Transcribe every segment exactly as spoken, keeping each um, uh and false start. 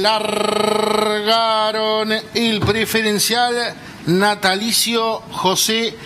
largaron el preferencial natalicio José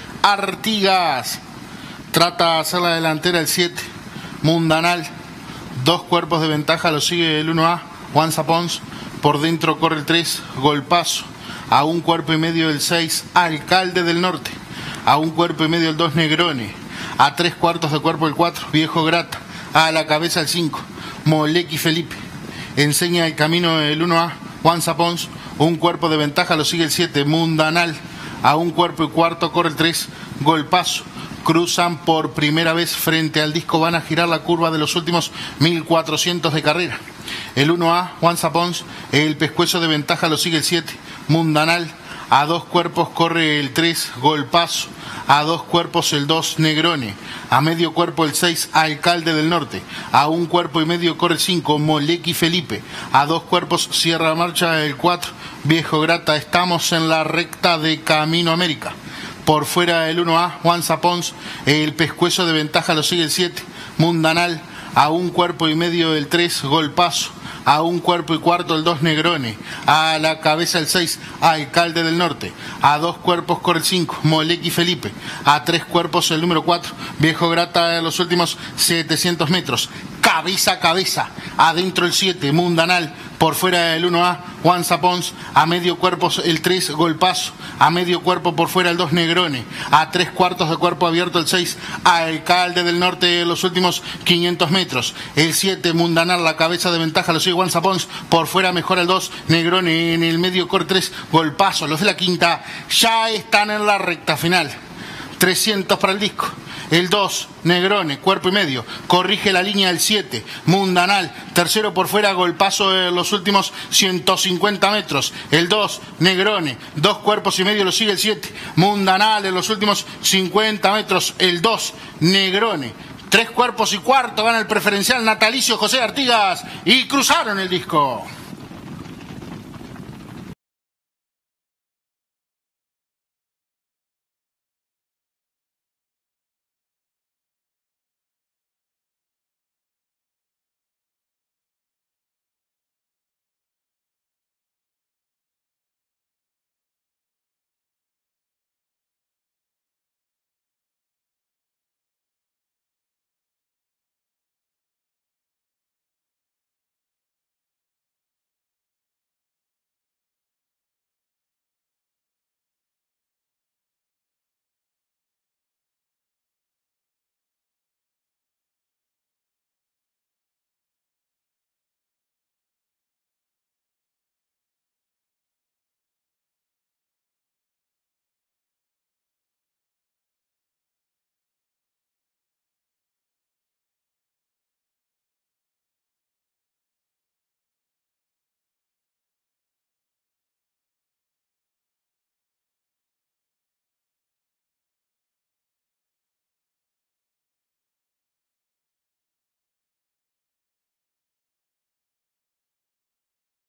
Artigas. Trata de hacer la delantera el siete, Mundanal. Dos cuerpos de ventaja, lo sigue el uno A, Once Upons. Por dentro corre el tres, Golpazo. A un cuerpo y medio el seis, Alcalde del Norte. A un cuerpo y medio el dos, Negrone. A tres cuartos de cuerpo el cuatro, Viejo Grata. A la cabeza el cinco, Molequi Felipe. Enseña el camino el uno A, Once Upons. Un cuerpo de ventaja, lo sigue el siete, Mundanal. A un cuerpo y cuarto corre el tres, Golpazo. Cruzan por primera vez frente al disco, van a girar la curva de los últimos mil cuatrocientos de carrera. El uno A, Once Upons, el pescuezo de ventaja lo sigue el siete, Mundanal. A dos cuerpos corre el tres, Golpazo. A dos cuerpos el dos, Negrone. A medio cuerpo el seis, Alcalde del Norte. A un cuerpo y medio corre el cinco, Molequi Felipe. A dos cuerpos cierra marcha el cuatro, Viejo Grata. Estamos en la recta de Camino América. Por fuera el uno A, Once Upons, el pescuezo de ventaja lo sigue el siete, Mundanal. A un cuerpo y medio el tres, Golpazo. A un cuerpo y cuarto el dos, Negrone. A la cabeza el seis, Alcalde del Norte. A dos cuerpos corre el cinco, Molequi Felipe. A tres cuerpos el número cuatro, Viejo Grata en los últimos setecientos metros. Cabeza a cabeza, adentro el siete, Mundanal. Por fuera el uno A, Once Upons. A medio cuerpo el tres, Golpazo. A medio cuerpo por fuera el dos, Negrone. A tres cuartos de cuerpo abierto el seis, Alcalde del Norte en los últimos quinientos metros. El siete, Mundanal, la cabeza de ventaja lo sigue Once Upons. Por fuera mejora el dos, Negrone. En el medio corre tres, Golpazo. Los de la quinta ya están en la recta final. trescientos para el disco. El dos, Negrone, cuerpo y medio. Corrige la línea el siete, Mundanal. Tercero por fuera, Golpazo en los últimos ciento cincuenta metros. El dos, Negrone. Dos cuerpos y medio lo sigue el siete, Mundanal en los últimos cincuenta metros. El dos, Negrone. Tres cuerpos y cuarto gana el preferencial natalicio José Artigas. Y cruzaron el disco.